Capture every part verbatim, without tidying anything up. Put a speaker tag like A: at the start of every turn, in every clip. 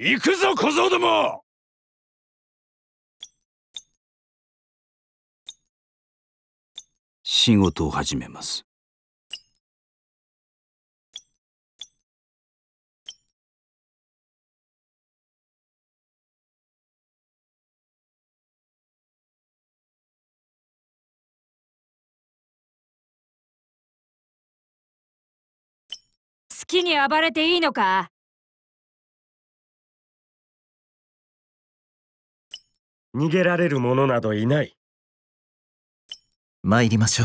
A: 行くぞ小僧ども。
B: 仕事を始めます。
C: 好きに暴れていいのか？
D: 逃げられる者などいない。
E: 参りましょう。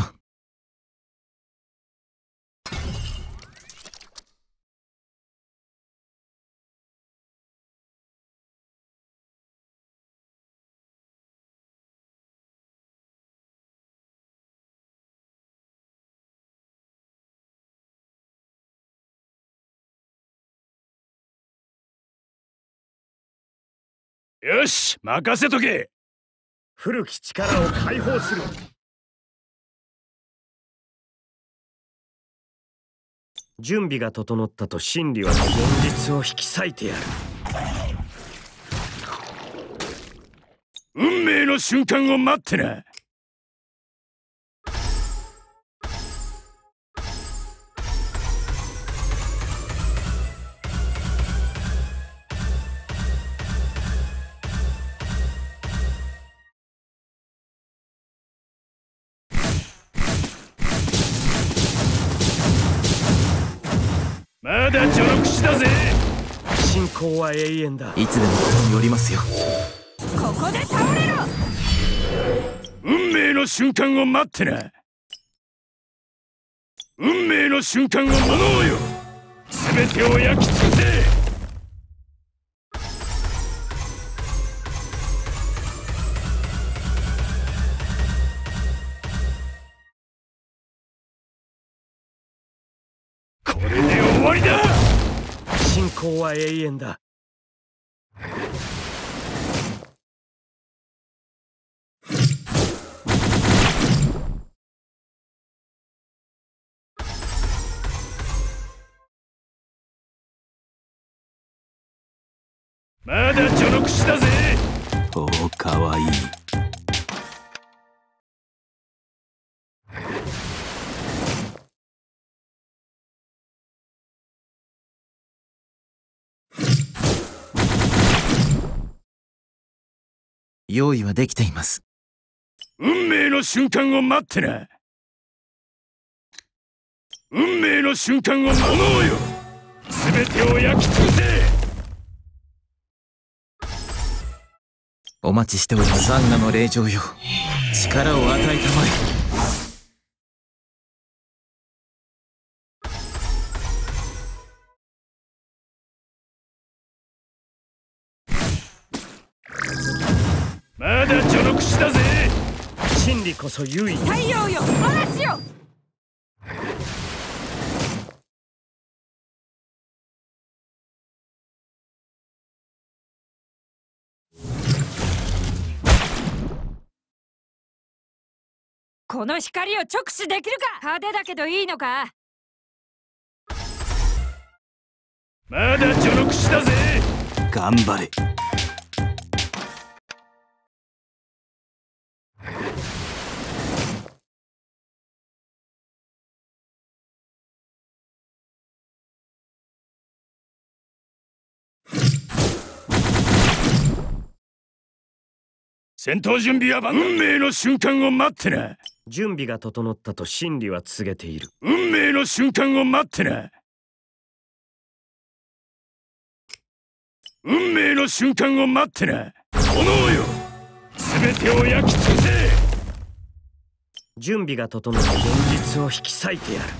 A: よし、任せとけ。
D: 古き力を解放する。準備が整ったと真理は現実を引き裂いてやる。
A: 運命の瞬間を待ってな。まだ序の口だぜ。
D: 信仰は永遠だ。
E: いつでもここに寄りますよ。
C: ここで倒れろ。
A: 運命の瞬間を待ってな。運命の瞬間を物をよ。全てを焼き尽くせ。これで終わりだ。
D: 信仰は永遠だ。
A: まだ序の口だぜ。
B: おお、かわいい。
E: 用意はできています。
A: 運命の瞬間を待ってな。運命の瞬間を物をよ。全てを焼き尽くせ。
E: お待ちしております。アンナの令状よ。力を与えたまえ。
A: まだ序の口だぜ。
D: 真理こそ唯一。
C: 太陽よ、嵐よ。この光を直視できるか。派手だけどいいのか。
A: まだ序の口だぜ。
B: 頑張れ。
A: 戦闘準備は万能。運命の瞬間を待ってな。
D: 準備が整ったと真理は告げている。
A: 運命の瞬間を待ってな。運命の瞬間を待ってな。炎よ、全てを焼き尽くせ。
D: 準備が整った現実を引き裂いてやる。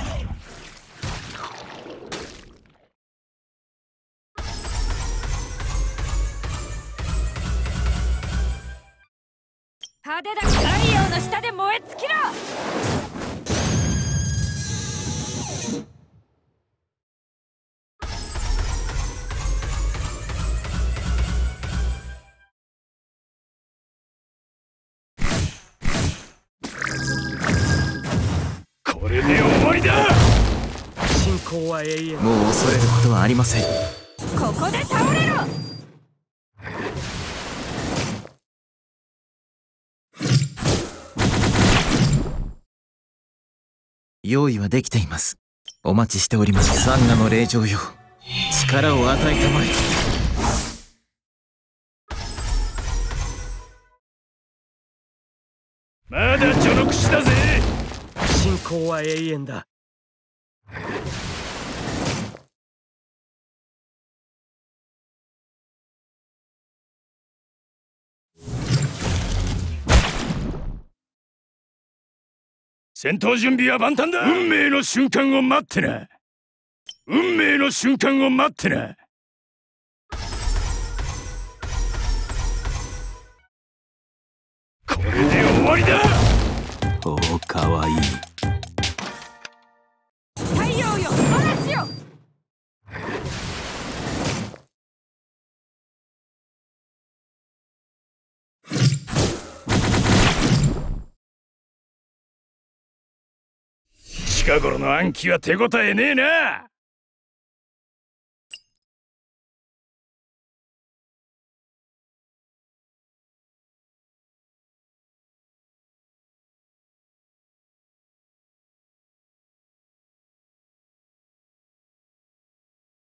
C: 派手だ。太陽の下で燃え尽きろ。
A: これで終わりだ。
D: 信仰は永遠。
E: もう恐れることはありません。
C: ここで倒れろ。
E: 用意はできています。お待ちしております。サンガの霊場よ、力を与えたまえ。
A: まだ序の口だぜ。
D: 信仰は永遠だ。
A: 戦闘準備は万端だ。運命の瞬間を待ってな。運命の瞬間を待ってな。これで終わりだ。
B: おお、かわいい。
C: 太陽よ、嵐よ。
A: 近頃の暗記は手応えねえな。